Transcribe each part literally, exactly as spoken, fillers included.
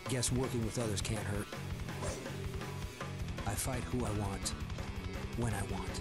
Guess working with others can't hurt. I fight who I want, when I want.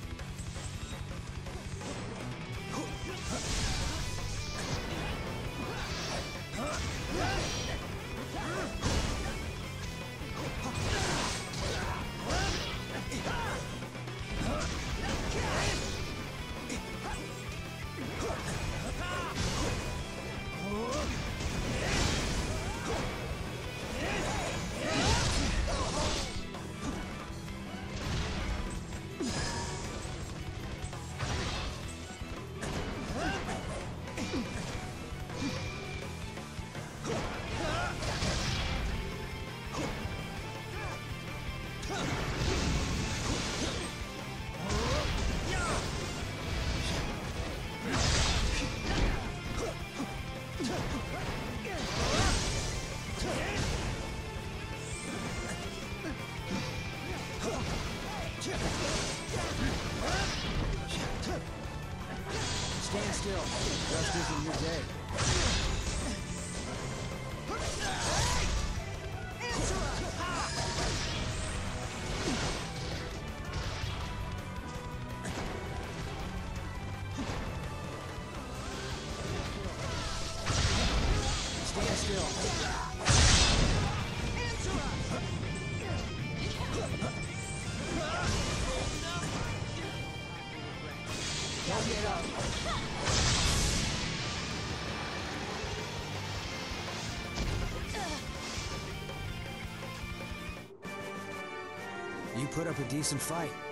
Stand still. Rest isn't your day. Stand still. Don't get up. You put up a decent fight.